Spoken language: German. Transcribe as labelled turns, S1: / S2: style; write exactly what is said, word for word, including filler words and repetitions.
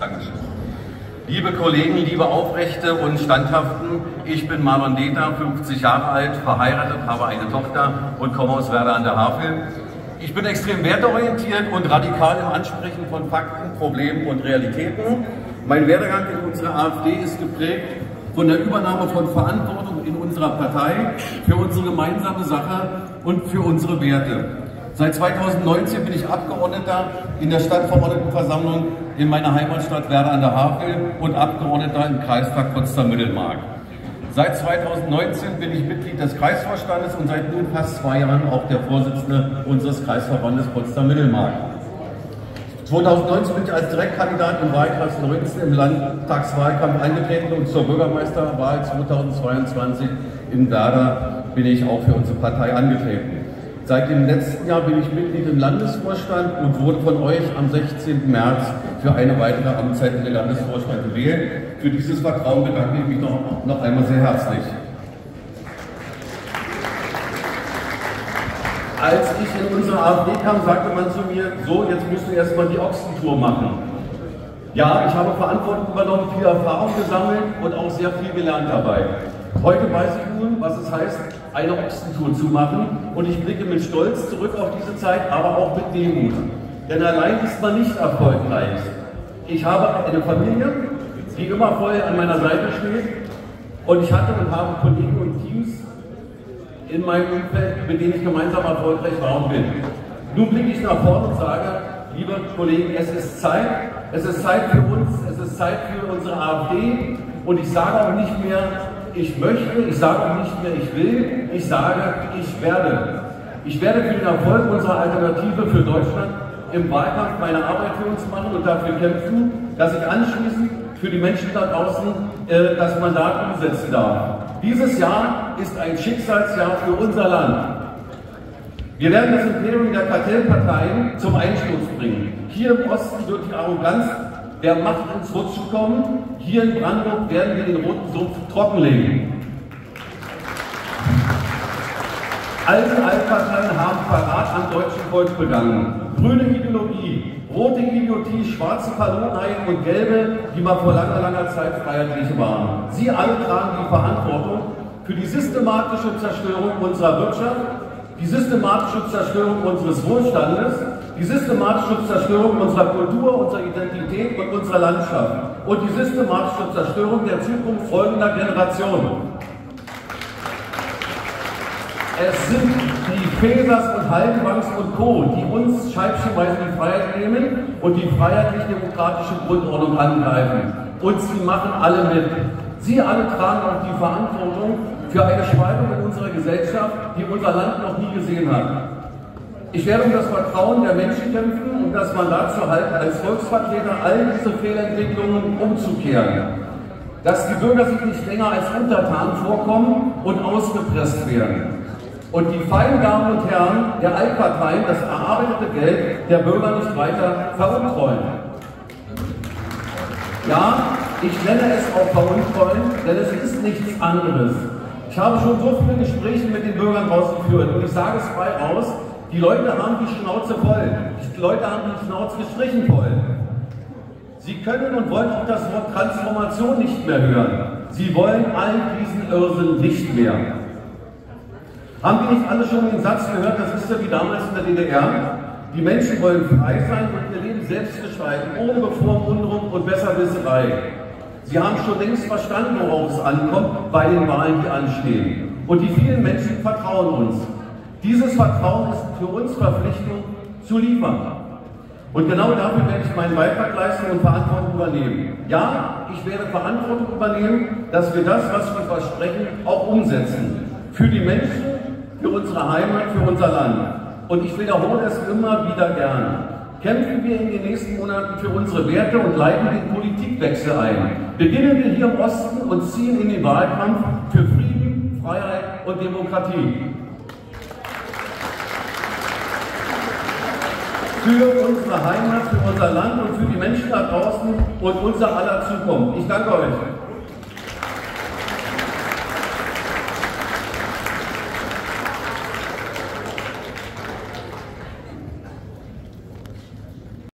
S1: Dankeschön. Liebe Kollegen, liebe Aufrechte und Standhaften, ich bin Marlon Deter, fünfzig Jahre alt, verheiratet, habe eine Tochter und komme aus Werder an der Havel. Ich bin extrem werteorientiert und radikal im Ansprechen von Fakten, Problemen und Realitäten. Mein Werdegang in unserer AfD ist geprägt von der Übernahme von Verantwortung in unserer Partei für unsere gemeinsame Sache und für unsere Werte. Seit zweitausendneunzehn bin ich Abgeordneter in der Stadtverordnetenversammlung in meiner Heimatstadt Werder an der Havel und Abgeordneter im Kreistag Potsdam-Mittelmark. Seit zweitausendneunzehn bin ich Mitglied des Kreisvorstandes und seit nun fast zwei Jahren auch der Vorsitzende unseres Kreisverbandes Potsdam-Mittelmark. zweitausendneunzehn bin ich als Direktkandidat im Wahlkreis neunzehn im Landtagswahlkampf eingetreten und zur Bürgermeisterwahl zweitausendzweiundzwanzig in Werder bin ich auch für unsere Partei angetreten. Seit dem letzten Jahr bin ich Mitglied im Landesvorstand und wurde von euch am sechzehnten März für eine weitere Amtszeit in den Landesvorstand gewählt. Für dieses Vertrauen bedanke ich mich noch, noch einmal sehr herzlich. Als ich in unsere AfD kam, sagte man zu mir, so, jetzt musst du erstmal die Ochsentour machen. Ja, ich habe Verantwortung übernommen, viel Erfahrung gesammelt und auch sehr viel gelernt dabei. Heute weiß ich nun, was es heißt, eine Ochsentour zu machen, und ich blicke mit Stolz zurück auf diese Zeit, aber auch mit Demut. Denn allein ist man nicht erfolgreich. Ich habe eine Familie, die immer voll an meiner Seite steht, und ich hatte und habe Kollegen und Teams in meinem Umfeld, mit denen ich gemeinsam erfolgreich war und bin. Nun blicke ich nach vorne und sage, liebe Kollegen, es ist Zeit, es ist Zeit für uns, es ist Zeit für unsere AfD, und ich sage auch nicht mehr, ich möchte, ich sage auch nicht mehr, ich will, ich sage, ich werde. Ich werde für den Erfolg unserer Alternative für Deutschland im Wahlkampf meine Arbeit für uns machen und dafür kämpfen, dass ich anschließend für die Menschen da draußen äh, das Mandat umsetzen darf. Dieses Jahr ist ein Schicksalsjahr für unser Land. Wir werden das Imperium der Kartellparteien zum Einsturz bringen. Hier im Osten wird die Arroganz der Macht ins Rutschen kommen. Hier in Brandenburg werden wir den roten Sumpf trockenlegen. Alte Altparteien haben Verrat am deutschen Volk begangen. Grüne Ideologie, rote Idiotie, schwarze Verlogenheit und gelbe, die mal vor langer, langer Zeit freiheitlich waren. Sie alle tragen die Verantwortung für die systematische Zerstörung unserer Wirtschaft, die systematische Zerstörung unseres Wohlstandes, die systematische Zerstörung unserer Kultur, unserer Identität und unserer Landschaft und die systematische Zerstörung der Zukunft folgender Generationen. Es sind die Fesers und Haldenwangs und Co., die uns scheibchenweise die Freiheit nehmen und die freiheitlich-demokratische Grundordnung angreifen. Und sie machen alle mit. Sie alle tragen auch die Verantwortung für eine Spaltung in unserer Gesellschaft, die unser Land noch nie gesehen hat. Ich werde um das Vertrauen der Menschen kämpfen und das Mandat zu halten, als Volksvertreter all diese Fehlentwicklungen umzukehren. Dass die Bürger sich nicht länger als Untertanen vorkommen und ausgepresst werden. Und die feinen Damen und Herren der Altparteien das erarbeitete Geld der Bürger nicht weiter veruntreuen. Ja, ich nenne es auch veruntreuen, denn es ist nichts anderes. Ich habe schon so viele Gespräche mit den Bürgern rausgeführt und ich sage es frei aus, die Leute haben die Schnauze voll. Die Leute haben die Schnauze gestrichen voll. Sie können und wollen auch das Wort Transformation nicht mehr hören. Sie wollen all diesen Irrsinn nicht mehr. Haben wir nicht alle schon den Satz gehört, das ist ja wie damals in der D D R? Die Menschen wollen frei sein und ihr Leben selbst gestalten, ohne Bevormundung und Besserwisserei. Sie haben schon längst verstanden, worauf es ankommt bei den Wahlen, die anstehen. Und die vielen Menschen vertrauen uns. Dieses Vertrauen ist für uns Verpflichtung zu liefern. Und genau dafür werde ich meinen Beitrag leisten und Verantwortung übernehmen. Ja, ich werde Verantwortung übernehmen, dass wir das, was wir versprechen, auch umsetzen. Für die Menschen, für unsere Heimat, für unser Land. Und ich wiederhole es immer wieder gern. Kämpfen wir in den nächsten Monaten für unsere Werte und leiten den Politikwechsel ein. Beginnen wir hier im Osten und ziehen in den Wahlkampf für Frieden, Freiheit und Demokratie. Für unsere Heimat, für unser Land und für die Menschen da draußen und unser aller Zukunft. Ich danke euch.